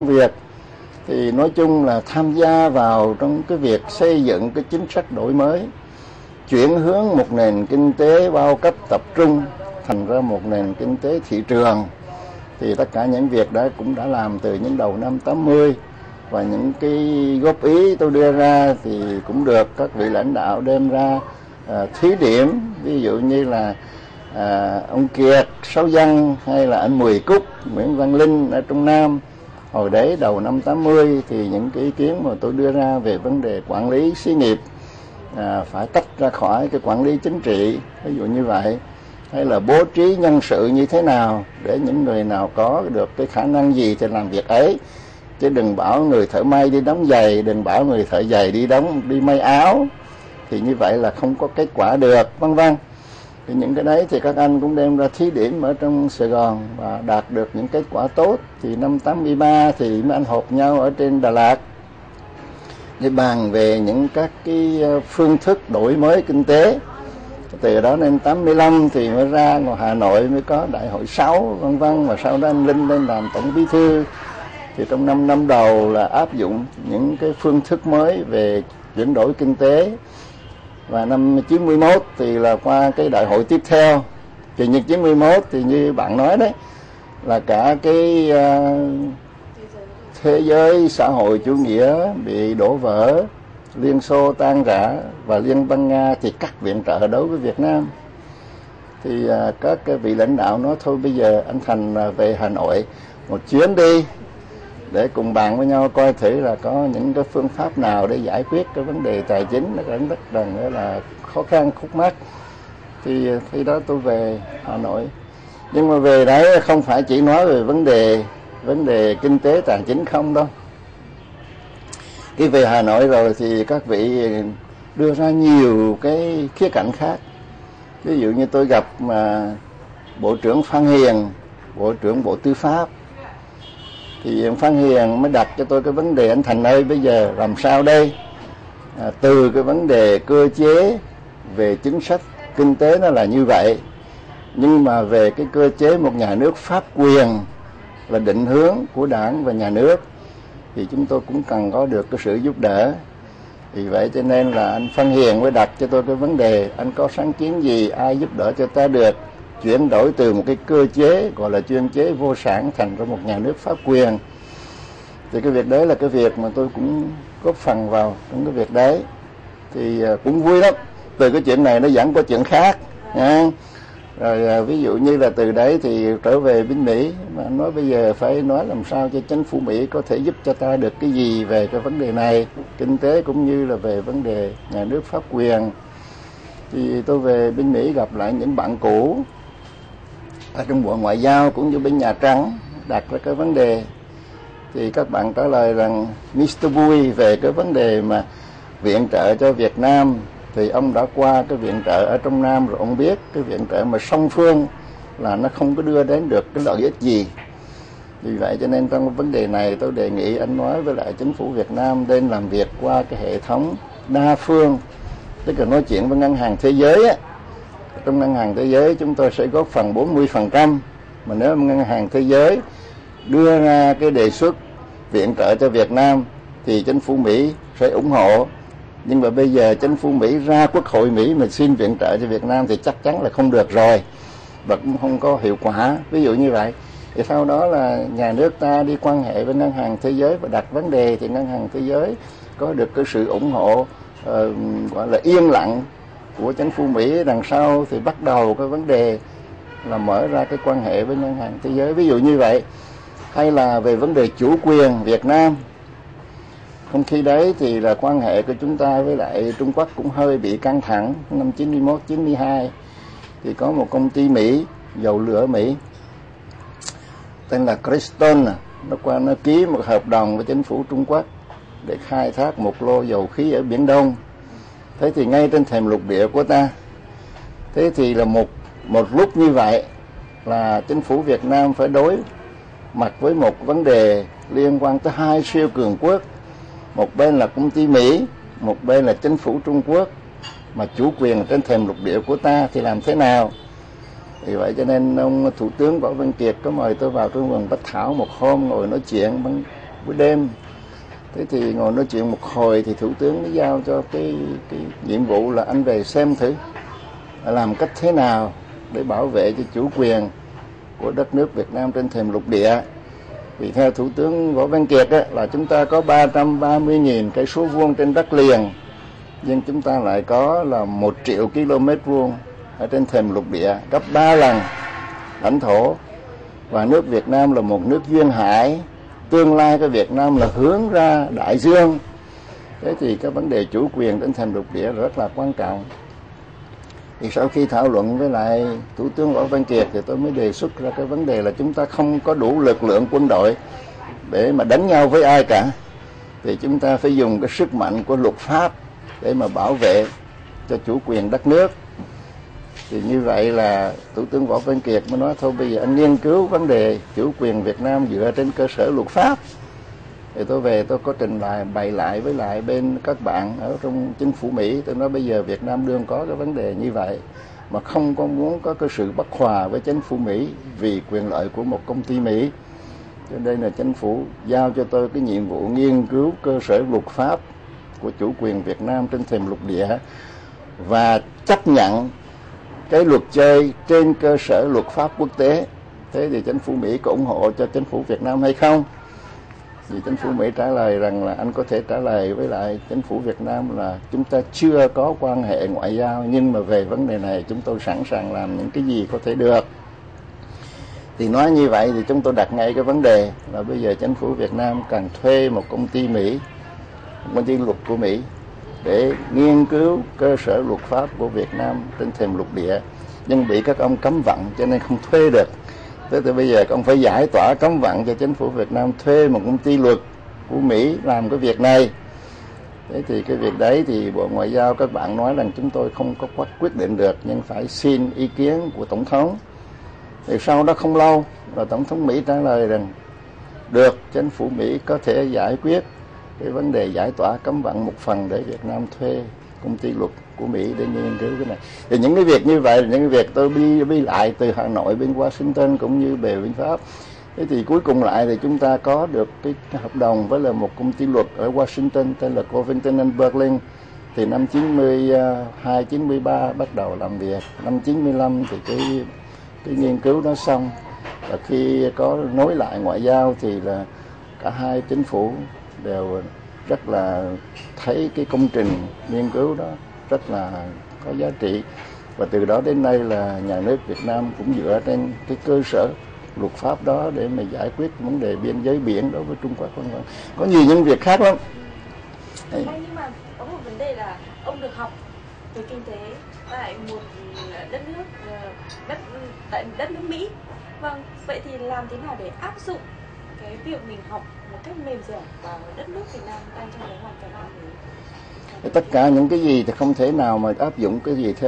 việc thì nói chung là tham gia vào trong cái việc xây dựng cái chính sách đổi mới, chuyển hướng một nền kinh tế bao cấp tập trung thành ra một nền kinh tế thị trường. Thì tất cả những việc đó cũng đã làm từ những đầu năm 80, và những cái góp ý tôi đưa ra thì cũng được các vị lãnh đạo đem ra thí điểm. Ví dụ như là ông Kiệt, Sáu Văn hay là anh Mười Cúc, Nguyễn Văn Linh ở trong Nam. Hồi đấy đầu năm 80 thì những cái ý kiến mà tôi đưa ra về vấn đề quản lý xí nghiệp phải tách ra khỏi cái quản lý chính trị, ví dụ như vậy, hay là bố trí nhân sự như thế nào để những người nào có được cái khả năng gì thì làm việc ấy, chứ đừng bảo người thợ may đi đóng giày, đừng bảo người thợ giày đi may áo, thì như vậy là không có kết quả được, vân vân. Thì những cái đấy thì các anh cũng đem ra thí điểm ở trong Sài Gòn và đạt được những kết quả tốt. Thì năm 83 thì mấy anh họp nhau ở trên Đà Lạt để bàn về những các cái phương thức đổi mới kinh tế. Từ đó đến 85 thì mới ra ngoài Hà Nội mới có đại hội 6 vân vân, và sau đó anh Linh lên làm tổng bí thư. Thì trong 5 năm đầu là áp dụng những cái phương thức mới về chuyển đổi kinh tế. Và năm 91 thì là qua cái đại hội tiếp theo. Thì như 91 thì như bạn nói đấy, là cả cái thế giới xã hội chủ nghĩa bị đổ vỡ, Liên Xô tan rã và Liên bang Nga thì cắt viện trợ đối với Việt Nam. Thì các cái vị lãnh đạo nói thôi bây giờ anh Thành về Hà Nội một chuyến đi để cùng bàn với nhau coi thử là có những cái phương pháp nào để giải quyết cái vấn đề tài chính nó rất là khó khăn khúc mắc. Thì khi đó tôi về Hà Nội, nhưng mà về đấy không phải chỉ nói về vấn đề kinh tế tài chính không đâu. Khi về Hà Nội rồi thì các vị đưa ra nhiều cái khía cạnh khác. Ví dụ như tôi gặp Bộ trưởng Phan Hiền, Bộ trưởng Bộ Tư pháp. Thì Phan Hiền mới đặt cho tôi cái vấn đề: anh Thành ơi, bây giờ làm sao đây? Từ cái vấn đề cơ chế về chính sách kinh tế nó là như vậy, nhưng mà về cái cơ chế một nhà nước pháp quyền là định hướng của Đảng và nhà nước thì chúng tôi cũng cần có được cái sự giúp đỡ. Vì vậy cho nên là anh Phan Hiền mới đặt cho tôi cái vấn đề: anh có sáng kiến gì, ai giúp đỡ cho ta được chuyển đổi từ một cái cơ chế gọi là chuyên chế vô sản thành ra một nhà nước pháp quyền. Thì cái việc đấy là cái việc mà tôi cũng góp phần vào trong cái việc đấy. Thì cũng vui lắm, từ cái chuyện này nó dẫn qua chuyện khác nha. Rồi ví dụ như là từ đấy thì trở về bên Mỹ, mà nói bây giờ phải nói làm sao cho chính phủ Mỹ có thể giúp cho ta được cái gì về cái vấn đề này, kinh tế cũng như là về vấn đề nhà nước pháp quyền. Thì tôi về bên Mỹ gặp lại những bạn cũ ở trong Bộ Ngoại giao cũng như bên Nhà Trắng, đặt ra cái vấn đề. Thì các bạn trả lời rằng Mr. Bui về cái vấn đề mà viện trợ cho Việt Nam thì ông đã qua cái viện trợ ở trong Nam rồi, ông biết cái viện trợ mà song phương là nó không có đưa đến được cái lợi ích gì. Vì vậy cho nên trong vấn đề này tôi đề nghị anh nói với lại chính phủ Việt Nam nên làm việc qua cái hệ thống đa phương, tức là nói chuyện với Ngân hàng Thế giới á. Trong Ngân hàng Thế giới chúng tôi sẽ góp phần 40%, mà nếu Ngân hàng Thế giới đưa ra cái đề xuất viện trợ cho Việt Nam thì chính phủ Mỹ sẽ ủng hộ. Nhưng mà bây giờ chính phủ Mỹ ra Quốc hội Mỹ mà xin viện trợ cho Việt Nam thì chắc chắn là không được rồi, và cũng không có hiệu quả. Ví dụ như vậy. Thì sau đó là nhà nước ta đi quan hệ với Ngân hàng Thế giới và đặt vấn đề, thì Ngân hàng Thế giới có được cái sự ủng hộ gọi là yên lặng của chính phủ Mỹ. Đằng sau thì bắt đầu cái vấn đề là mở ra cái quan hệ với Ngân hàng Thế giới, ví dụ như vậy. Hay là về vấn đề chủ quyền Việt Nam. Trong khi đấy thì là quan hệ của chúng ta với lại Trung Quốc cũng hơi bị căng thẳng. Năm 91-92 thì có một công ty Mỹ, dầu lửa Mỹ tên là Keystone, nó qua nó ký một hợp đồng với chính phủ Trung Quốc để khai thác một lô dầu khí ở Biển Đông. Thế thì ngay trên thềm lục địa của ta. Thế thì là một lúc như vậy là chính phủ Việt Nam phải đối mặt với một vấn đề liên quan tới hai siêu cường quốc. Một bên là công ty Mỹ, một bên là chính phủ Trung Quốc, mà chủ quyền trên thềm lục địa của ta thì làm thế nào? Vì vậy cho nên ông Thủ tướng Võ Văn Kiệt có mời tôi vào trong vườn Bách Thảo một hôm ngồi nói chuyện buổi đêm. Thế thì ngồi nói chuyện một hồi thì Thủ tướng mới giao cho cái nhiệm vụ là anh về xem thử làm cách thế nào để bảo vệ cho chủ quyền của đất nước Việt Nam trên thềm lục địa. Vì theo Thủ tướng Võ Văn Kiệt á, là chúng ta có 330.000 cây số vuông trên đất liền, nhưng chúng ta lại có là 1 triệu km vuông ở trên thềm lục địa, gấp 3 lần lãnh thổ. Và nước Việt Nam là một nước duyên hải, tương lai của Việt Nam là hướng ra đại dương. Thế thì cái vấn đề chủ quyền trên thềm lục địa rất là quan trọng. Thì sau khi thảo luận với lại Thủ tướng Võ Văn Kiệt thì tôi mới đề xuất ra cái vấn đề là chúng ta không có đủ lực lượng quân đội để mà đánh nhau với ai cả. Thì chúng ta phải dùng cái sức mạnh của luật pháp để mà bảo vệ cho chủ quyền đất nước. Thì như vậy là Thủ tướng Võ Văn Kiệt mới nói thôi bây giờ anh nghiên cứu vấn đề chủ quyền Việt Nam dựa trên cơ sở luật pháp. Thì tôi về tôi có trình bày lại với lại bên các bạn ở trong chính phủ Mỹ. Tôi nói bây giờ Việt Nam đương có cái vấn đề như vậy mà không có muốn có cái sự bất hòa với chính phủ Mỹ vì quyền lợi của một công ty Mỹ. Cho nên là chính phủ giao cho tôi cái nhiệm vụ nghiên cứu cơ sở luật pháp của chủ quyền Việt Nam trên thềm lục địa và chấp nhận cái luật chơi trên cơ sở luật pháp quốc tế. Thế thì chính phủ Mỹ có ủng hộ cho chính phủ Việt Nam hay không? Thì chính phủ Mỹ trả lời rằng là anh có thể trả lời với lại chính phủ Việt Nam là chúng ta chưa có quan hệ ngoại giao, nhưng mà về vấn đề này chúng tôi sẵn sàng làm những cái gì có thể được. Thì nói như vậy thì chúng tôi đặt ngay cái vấn đề là bây giờ chính phủ Việt Nam cần thuê một công ty Mỹ, một công ty luật của Mỹ để nghiên cứu cơ sở luật pháp của Việt Nam trên thềm lục địa, nhưng bị các ông cấm vận cho nên không thuê được. Thế thì bây giờ ông phải giải tỏa cấm vận cho chính phủ Việt Nam thuê một công ty luật của Mỹ làm cái việc này. Thế thì cái việc đấy thì Bộ Ngoại giao các bạn nói rằng chúng tôi không có quyết định được, nhưng phải xin ý kiến của Tổng thống. Thì sau đó không lâu là Tổng thống Mỹ trả lời rằng được, chính phủ Mỹ có thể giải quyết cái vấn đề giải tỏa cấm vận một phần để Việt Nam thuê công ty luật của Mỹ để nghiên cứu cái này. Thì những cái việc như vậy là những cái việc tôi bi lại từ Hà Nội bên Washington cũng như về bên Pháp. Thế thì cuối cùng lại thì chúng ta có được cái hợp đồng với là một công ty luật ở Washington tên là Covington and Burling. Thì năm 92, 93 bắt đầu làm việc. Năm 95 thì cái nghiên cứu nó xong. Và khi có nối lại ngoại giao thì là cả hai chính phủ đều rất là thấy cái công trình nghiên cứu đó rất là có giá trị. Và từ đó đến nay là nhà nước Việt Nam cũng dựa trên cái cơ sở luật pháp đó để mà giải quyết vấn đề biên giới biển đối với Trung Quốc. Có nhiều những việc khác lắm. Nhưng mà có một vấn đề là ông được học về kinh tế tại một đất nước tại đất nước Mỹ. Vâng, vậy thì làm thế nào để áp dụng cái việc mình học một cách mềm dẻo vào đất nước Việt Nam đang trong cái hoàn cảnh này? Tất cả những cái gì thì không thể nào mà áp dụng cái gì theo